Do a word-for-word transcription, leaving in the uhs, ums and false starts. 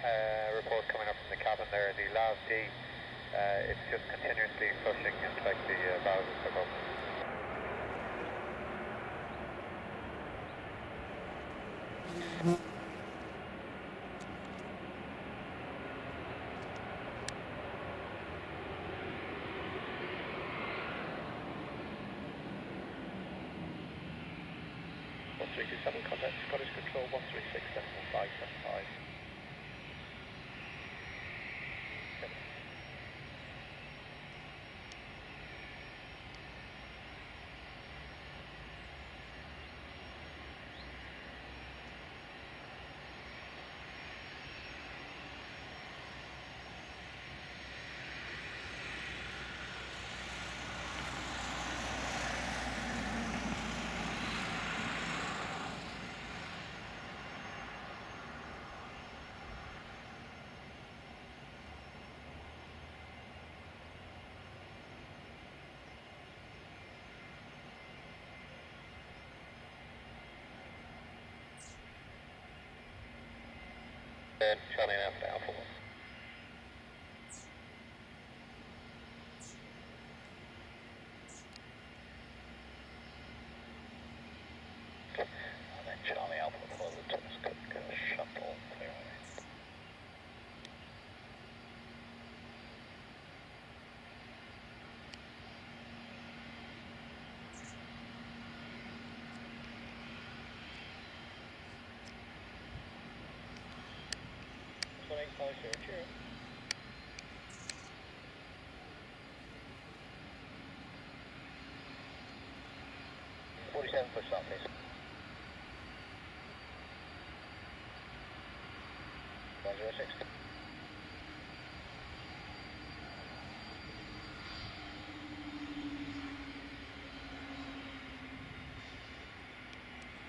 Uh, report coming up from the cabin there, the last D, uh, it's just continuously flushing into like the uh, valves and stuff up. one three two seven, contact Scottish Control one three six seven five seven five. And Charlie and Alpha Alpha one. And then Charlie Alpha for the telescope shuttle clear. one eight five zero, cheers. forty-seven foot stop, please. one zero six.